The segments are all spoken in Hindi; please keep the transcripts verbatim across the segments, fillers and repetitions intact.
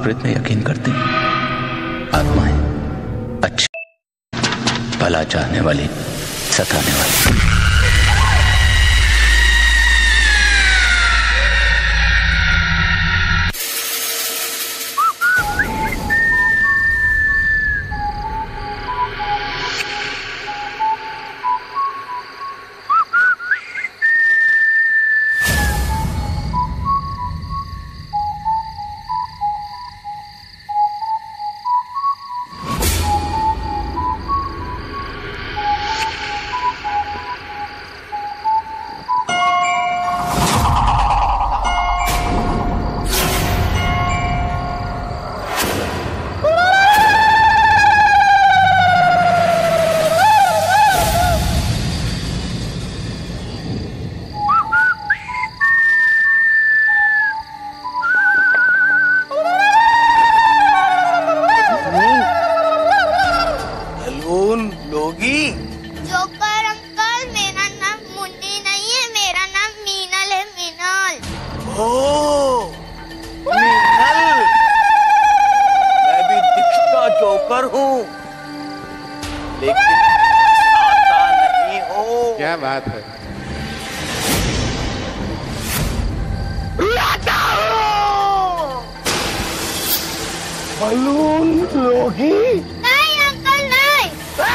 भूत प्रेत में यकीन करते हैं। आत्माएं अच्छी, भला चाहने वाली, सताने वाली। जोकर अंकल, मेरा नाम मुन्नी नहीं है, मेरा नाम मीनल है, मीनल। ओह, मीनल, मैं भी दिखता जोकर हूँ, लेकिन आता नहीं हूँ। क्या बात है? लाता हूँ। बलून लोगी? नहीं अंकल, नहीं।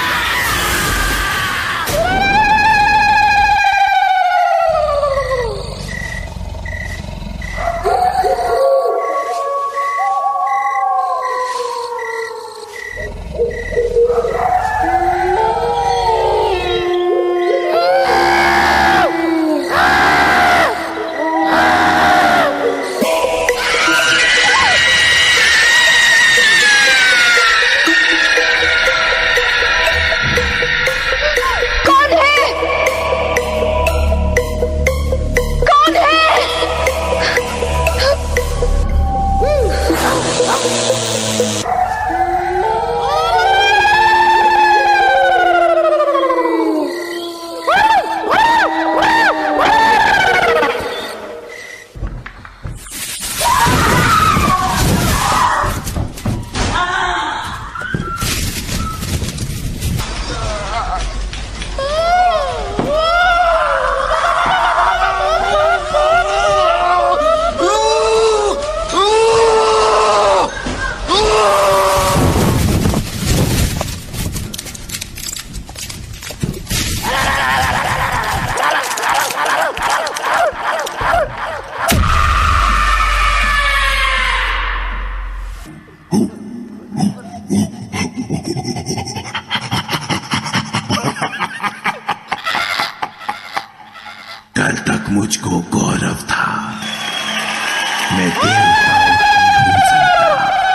कल तक मुझको गौरव था, मैं देवताओं की हूँ संतान।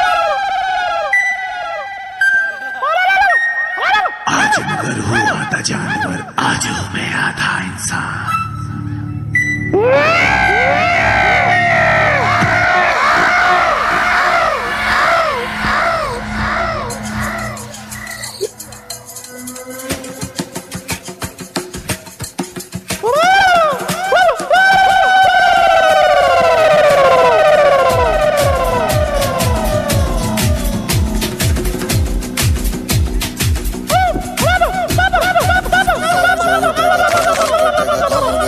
आज मगर हूँ आधा जानवर, आज हूँ मैं आधा इंसान। Oh,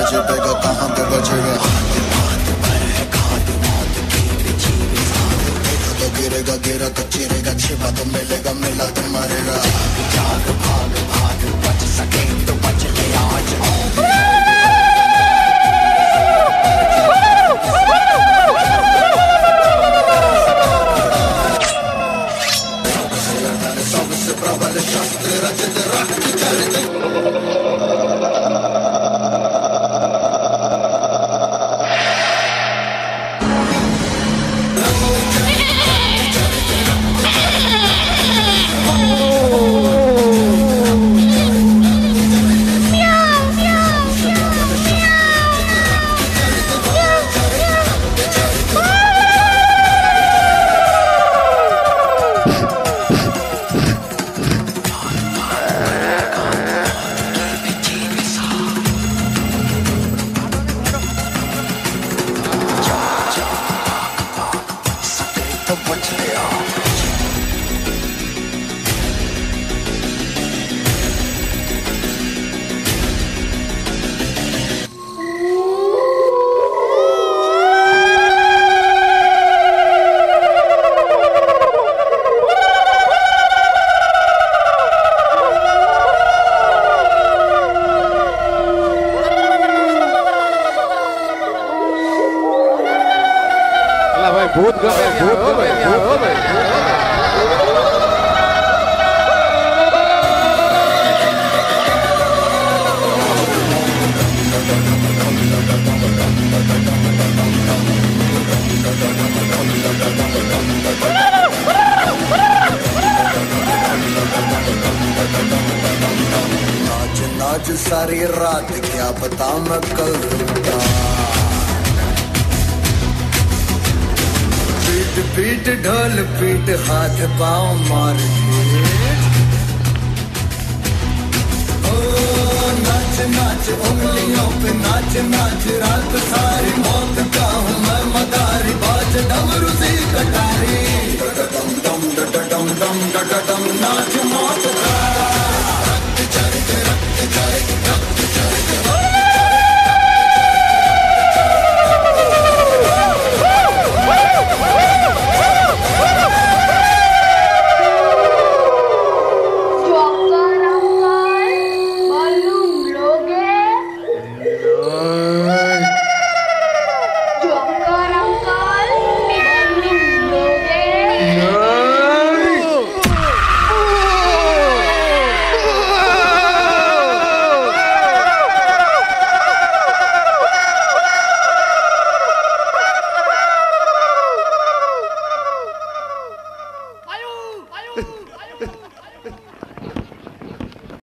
ભૂત ગમે ભૂત ગમે ભૂત ગમે नाच नाच सारी रात क्या बता मैं कल रूठा पीट पीट ढोल पीट हाथ पाँव मार ओ नाच नाच उंगलियों पे नाच नाच रात सारी मौत का हूँ मैं मदारी बाज डमरू सी कटारी डम डम डम डम डम नाच मौत का